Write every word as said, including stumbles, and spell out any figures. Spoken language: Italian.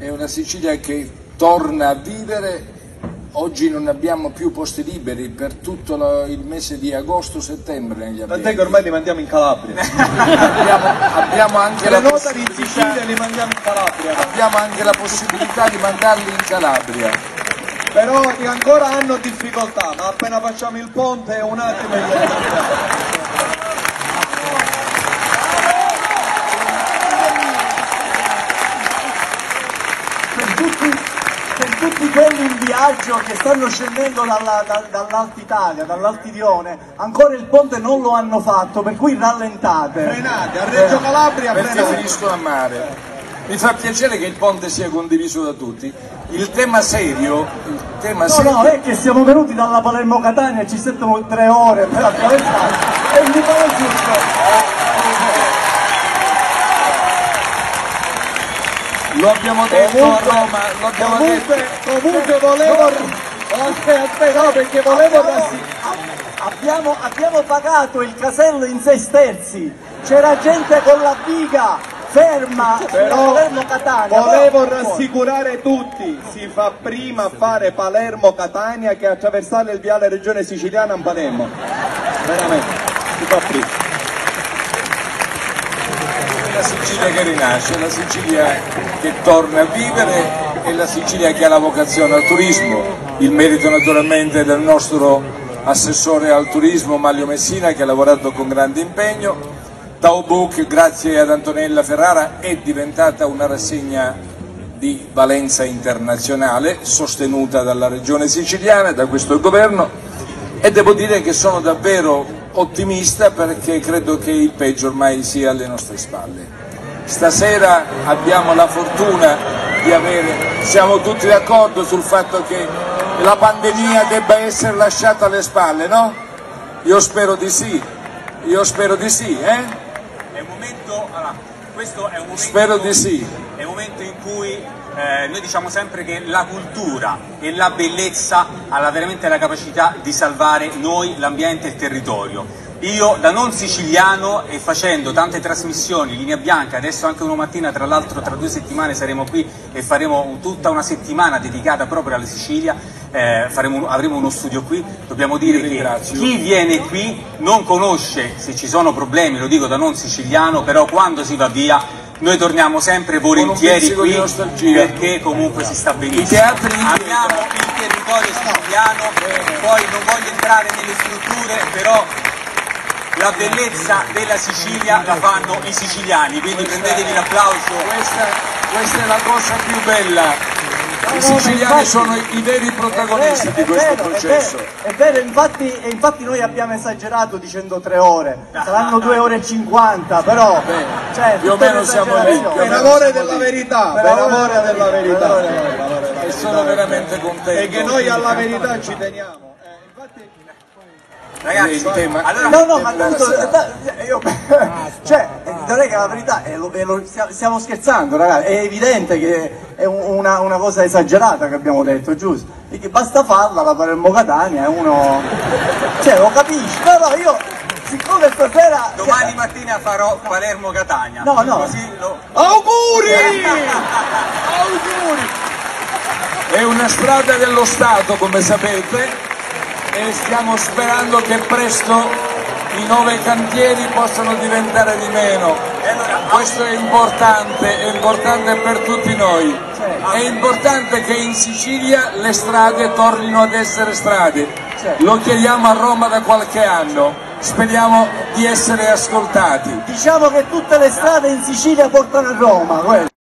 è una Sicilia che torna a vivere. Oggi non abbiamo più posti liberi per tutto lo, il mese di agosto-settembre negli ambienti. Tant'è che ormai li mandiamo in Calabria. abbiamo, abbiamo anche la notari in Sicilia li mandiamo in Calabria. Abbiamo anche la possibilità di mandarli in Calabria. Però ancora hanno difficoltà, ma appena facciamo il ponte un attimo e tutti quelli in viaggio che stanno scendendo dalla, da, dall'Alta Italia, dall'Altidione, ancora il ponte non lo hanno fatto, per cui rallentate. Frenate, a Reggio Calabria perché frenate. Finiscono a mare. Mi fa piacere che il ponte sia condiviso da tutti. Il tema serio, il tema no, serio... no, è che siamo venuti dalla Palermo-Catania e ci settono tre ore per attraversare e mi pare giusto. Lo abbiamo detto comunque, a Roma, lo abbiamo comunque, detto. Comunque volevo... Aspetta, no, perché volevo... Abbiamo, abbiamo pagato il casello in sei sterzi, c'era gente con la biga ferma sulla Palermo-Catania. Volevo rassicurare tutti, si fa prima fare Palermo-Catania che attraversare il viale Regione Siciliana a Palermo. Veramente, si fa prima. La Sicilia che rinasce, la Sicilia che torna a vivere e la Sicilia che ha la vocazione al turismo, il merito naturalmente del nostro assessore al turismo Maglio Messina che ha lavorato con grande impegno. Taubook, grazie ad Antonella Ferrara, è diventata una rassegna di valenza internazionale sostenuta dalla regione siciliana e da questo governo e devo dire che sono davvero ottimista perché credo che il peggio ormai sia alle nostre spalle. Stasera abbiamo la fortuna di avere, siamo tutti d'accordo sul fatto che la pandemia debba essere lasciata alle spalle, no? Io spero di sì, io spero di sì, eh? È un momento, allora, questo è un momento, spero di sì. È un momento in cui eh, noi diciamo sempre che la cultura e la bellezza ha veramente la capacità di salvare noi, l'ambiente e il territorio. Io da non siciliano e facendo tante trasmissioni, Linea Bianca, adesso anche una mattina, tra l'altro tra due settimane saremo qui e faremo tutta una settimana dedicata proprio alla Sicilia, eh, faremo, avremo uno studio qui, dobbiamo dire che chi viene qui non conosce se ci sono problemi, lo dico da non siciliano, però quando si va via noi torniamo sempre volentieri qui perché comunque si sta benissimo. Amiamo il territorio siciliano, poi non voglio entrare nelle strutture, però la bellezza della Sicilia la fanno i siciliani, quindi questa, prendetevi l'applauso. Questa, questa è la cosa più bella. I siciliani infatti, sono i, i veri protagonisti vero, di questo vero, processo. È vero, è vero infatti, e infatti noi abbiamo esagerato dicendo tre ore, saranno due ore e cinquanta, però Beh, cioè, più o meno siamo lì. Per amore della verità, per amore della verità. E sono veramente contento. E che noi alla verità ci teniamo. Ragazzi, tema, allora, no, no, ma tanto, io, cioè, non è che la verità, è lo, è lo, stiamo scherzando, ragazzi, è evidente che è una, una cosa esagerata che abbiamo detto, giusto? E che basta farla la Palermo-Catania e uno, cioè, lo capisci, no, no, io, siccome stasera... domani mattina farò Palermo-Catania. No, no. Così lo... Auguri! Auguri! È una strada dello Stato, come sapete, e stiamo sperando che presto i nove cantieri possano diventare di meno. Questo è importante, è importante per tutti noi. È importante che in Sicilia le strade tornino ad essere strade. Lo chiediamo a Roma da qualche anno, speriamo di essere ascoltati. Diciamo che tutte le strade in Sicilia portano a Roma.